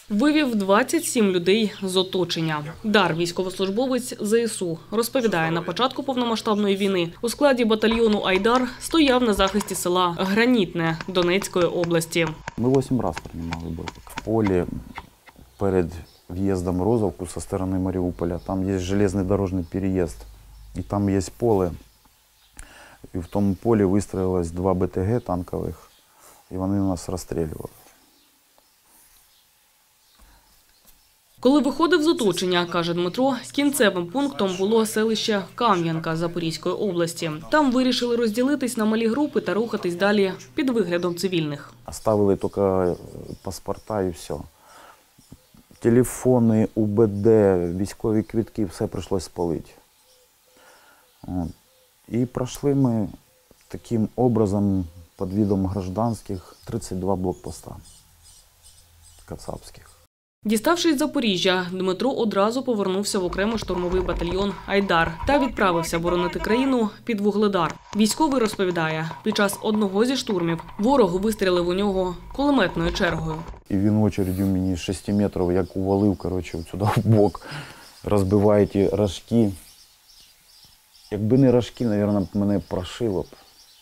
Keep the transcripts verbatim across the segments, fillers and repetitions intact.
Вивів двадцять сім людей з оточення. Дар, військовослужбовець зе ес у, розповідає, на початку повномасштабної війни у складі батальйону «Айдар» стояв на захисті села Гранітне Донецької області. Ми вісім разів приймали бой. В полі перед в'їздом в Розовку зі сторони Маріуполя, там є железний дорожній переїзд, і там є поле. І в тому полі вистроїлось два бе те ге танкових, і вони нас розстрілювали. Коли виходив з оточення, каже Дмитро, кінцевим пунктом було селище Кам'янка Запорізької області. Там вирішили розділитись на малі групи та рухатись далі під виглядом цивільних. Оставили тільки паспорта і все. Телефони, у бе де, військові квитки, все прийшлося спалити. І пройшли ми таким образом під видом гражданських тридцять два блокпоста кацапських. Діставшись з Запоріжжя, Дмитро одразу повернувся в окремий штурмовий батальйон «Айдар» та відправився боронити країну під Вугледар. Військовий розповідає, під час одного зі штурмів ворог вистрілив у нього кулеметною чергою. І він очередю мені з шести метрів, як увалив, коротше, сюди в бок, розбиває ті рожки. Якби не рожки, мабуть, мене прошило б.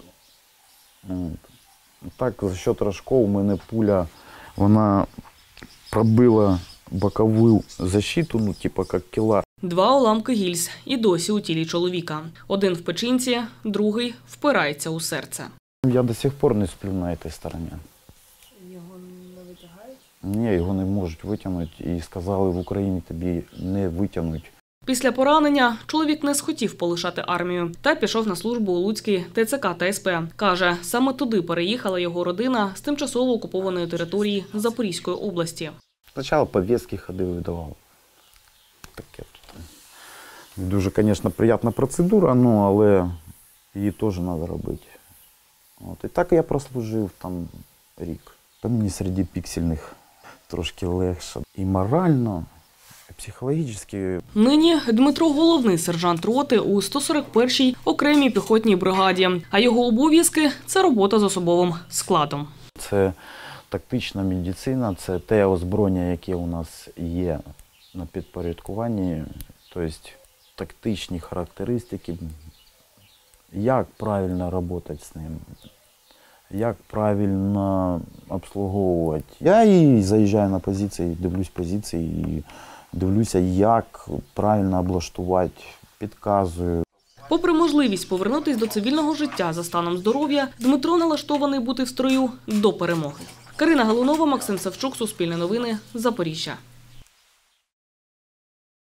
Так, за счет рожків у мене пуля, вона пробила бокову защиту, ну, типа, як кілар. Два уламки гільз і досі у тілі чоловіка. Один в печінці, другий впирається у серце. Я до сих пор не сплю на цій стороні. Його не витягають? Ні, його не можуть витягнути. І сказали, в Україні тобі не витягнуть. Після поранення чоловік не схотів полишати армію та пішов на службу у Луцький те це ка та ес пе. Каже, саме туди переїхала його родина з тимчасово окупованої території Запорізької області. Спочатку повістки ходив, видавав. Таке тут. Дуже, звісно, приємна процедура, ну, але її теж треба робити. От. І так я прослужив там рік. Та мені серед піксельних трошки легше. І морально, і психологічно. Нині Дмитро – головний сержант роти у сто сорок першій окремій піхотній бригаді, а його обов'язки – це робота з особовим складом. Це тактична медицина, це те озброєння, яке у нас є на підпорядкуванні, тобто тактичні характеристики, як правильно працювати з ним, як правильно обслуговувати. Я і заїжджаю на позиції, дивлюсь позиції, і дивлюся, як правильно облаштувати, підказую. Попри можливість повернутися до цивільного життя за станом здоров'я, Дмитро налаштований бути в строю до перемоги. Карина Галунова, Максим Савчук, Суспільне новини, Запоріжжя.